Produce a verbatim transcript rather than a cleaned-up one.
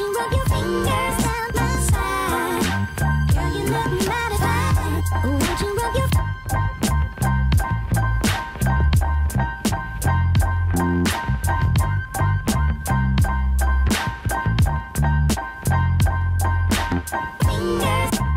you rub your fingers down my side? Girl, you look mighty fine. Would you rub your fingers?